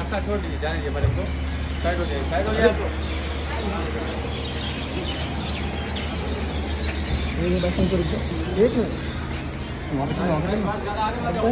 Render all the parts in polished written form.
रास्ता छोड़ दीजिए, जाने दीजिए मैडम को। साइड हो जाइए, साइड हो जाइए आप। बस एक मिनट वहाँ पे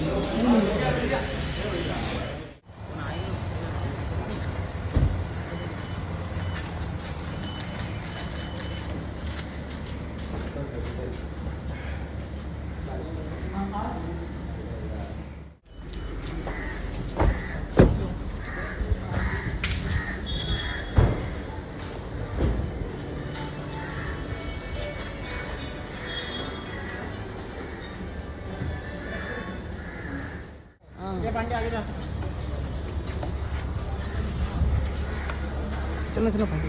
चलो चलो भाई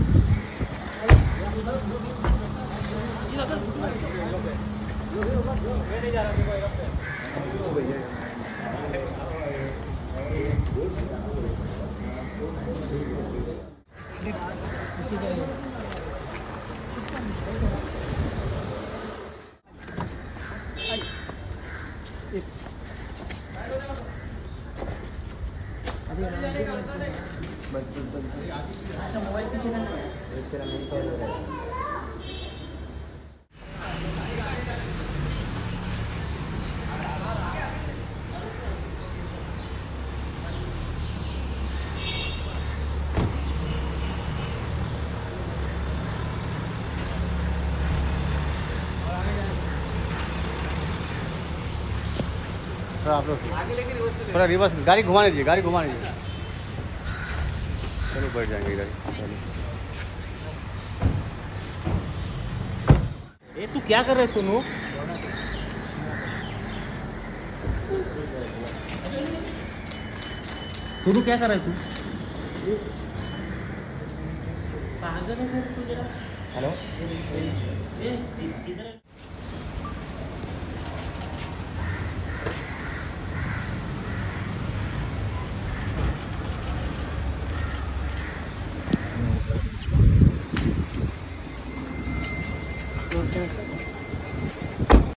मोबाइल पीछे ना तेरा मेन कॉल हो रहा है। आप लोग थोड़ा रिवर्स गाड़ी घुमा लीजिए, गाड़ी घुमा लीजिए। चलो बैठ जाएंगे इधर। ये तू क्या कर रहा है सोनू? सोनू क्या कर रहा है तू? पागल है तू जरा। हेलो इधर Okay.